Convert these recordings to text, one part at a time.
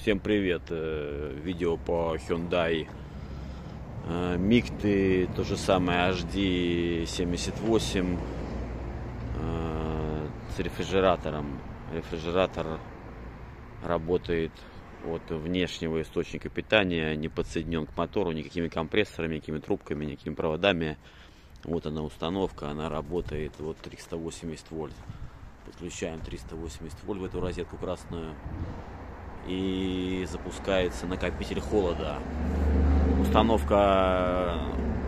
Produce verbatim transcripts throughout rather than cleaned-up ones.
Всем привет! Видео по Hyundai Micty, то же самое эйч ди семьдесят восемь с рефрижератором. Рефрижератор работает от внешнего источника питания, не подсоединен к мотору никакими компрессорами, никакими трубками, никакими проводами. Вот она установка, она работает вот триста восемьдесят вольт. Подключаем триста восемьдесят вольт в эту розетку красную. И запускается накопитель холода. Установка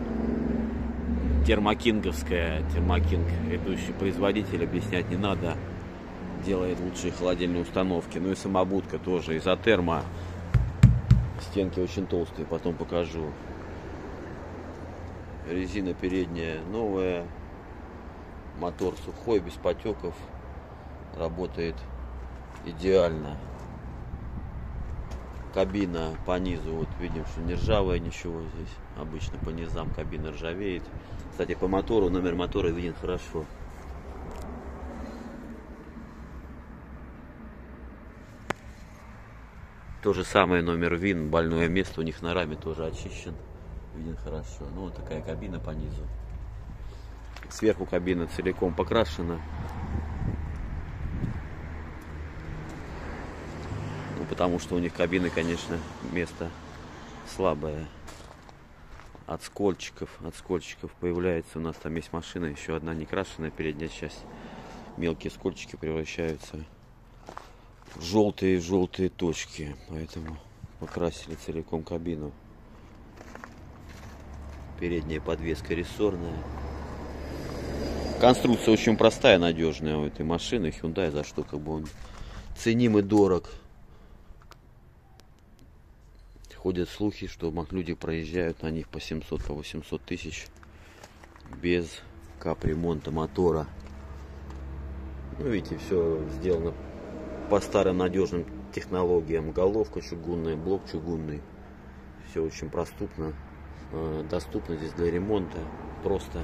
термокинговская. Термокинг, ведущий производитель, объяснять не надо. Делает лучшие холодильные установки. Ну и самобудка тоже изотерма. Стенки очень толстые, потом покажу. Резина передняя новая. Мотор сухой, без потеков. Работает идеально. Кабина по низу, вот видим, что не ржавая, ничего здесь. Обычно по низам кабина ржавеет. Кстати, по мотору, номер мотора виден хорошо. То же самое номер ВИН, больное место у них на раме тоже очищен. Виден хорошо. Ну, вот такая кабина по низу. Сверху кабина целиком покрашена. Потому что у них кабины, конечно, место слабое. От скольчиков, от скольчиков появляется, у нас там есть машина, еще одна не крашеная передняя часть. Мелкие скольчики превращаются в желтые желтые точки, поэтому покрасили целиком кабину. Передняя подвеска рессорная. Конструкция очень простая, надежная у этой машины Hyundai, за что как бы он ценим и дорог. Ходят слухи, что люди проезжают на них по семьсот, по восемьсот тысяч без капремонта мотора. Ну, видите, все сделано по старым надежным технологиям. Головка чугунная, блок чугунный. Все очень проступно, доступно здесь для ремонта. Просто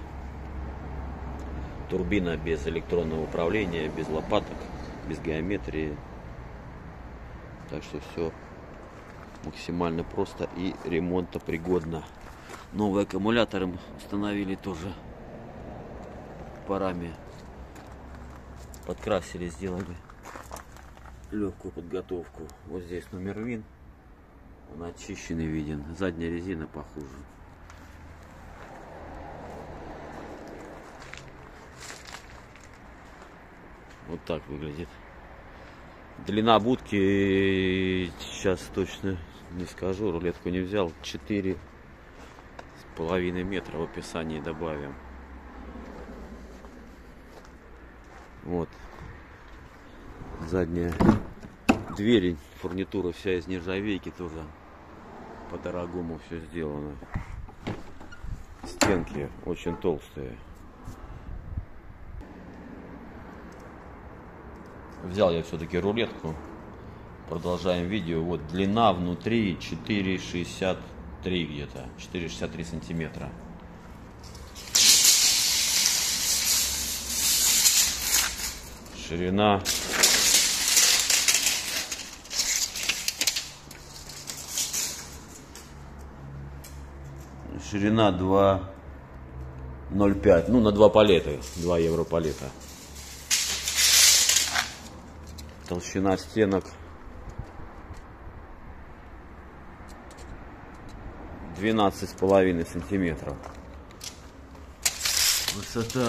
турбина без электронного управления, без лопаток, без геометрии. Так что все максимально просто и ремонтопригодно. Новые аккумуляторы установили тоже по раме. Подкрасили, сделали легкую подготовку. Вот здесь номер ВИН. Он очищенный виден. Задняя резина похуже. Вот так выглядит. Длина будки сейчас точно не скажу, рулетку не взял. Четыре с половиной метра, в описании добавим. Вот задняя дверь, фурнитура вся из нержавейки, тоже по-дорогому все сделано. Стенки очень толстые. Взял я все-таки рулетку. Продолжаем видео. Вот длина внутри четыре шестьдесят три где-то. четыре шестьдесят три сантиметра. Ширина. Ширина два ноль пять. Ну, на два палета. два евро палета. Толщина стенок двенадцать с половиной сантиметров. Высота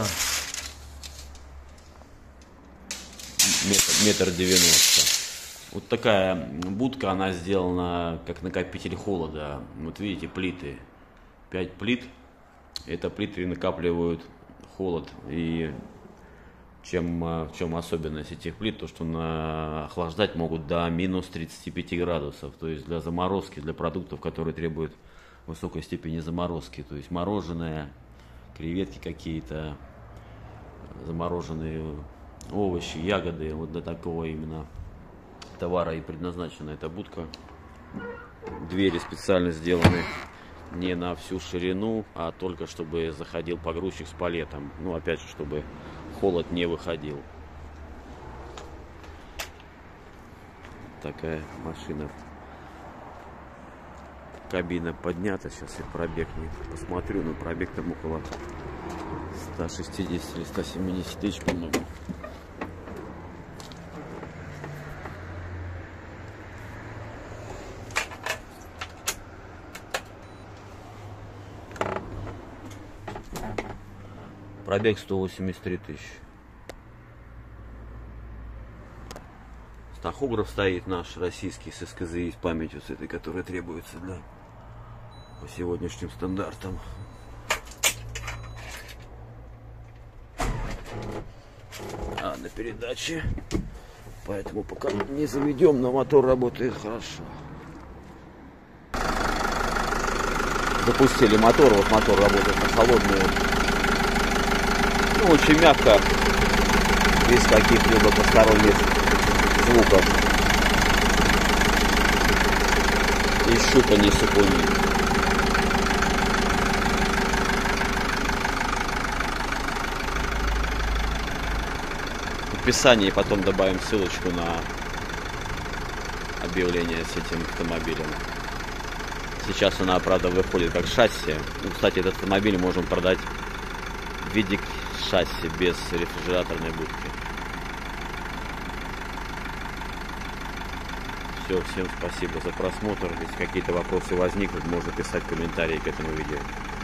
метр девяносто. Вот такая будка, она сделана как накопитель холода. Вот видите, плиты. пять плит. Это плиты накапливают холод. И Чем, в чем особенность этих плит, то что на, охлаждать могут до минус тридцати пяти градусов, то есть для заморозки, для продуктов, которые требуют высокой степени заморозки, то есть мороженое, креветки какие-то, замороженные овощи, ягоды, вот для такого именно товара и предназначена эта будка. Двери специально сделаны не на всю ширину, а только чтобы заходил погрузчик с палетом, ну опять же, чтобы холод не выходил. Такая машина кабина поднята. Сейчас я пробег не посмотрю, но пробег там около ста шестидесяти или ста семидесяти тысяч, по-моему. Пробег сто восемьдесят три тысячи. Тахограф стоит наш российский с СКЗИ, с памятью с этой, которая требуется для по сегодняшним стандартам. А на передаче, поэтому пока не заведем, но мотор работает хорошо. Запустили мотор, вот мотор работает на холодную. Ну, очень мягко, без каких-либо посторонних звуков и щупаний сапуни. В описании потом добавим ссылочку на объявление с этим автомобилем. Сейчас она, правда, выходит как шасси. Ну, кстати, этот автомобиль можем продать в виде шасси без рефрижераторной будки. Все, всем спасибо за просмотр. Если какие-то вопросы возникнут, можно писать комментарии к этому видео.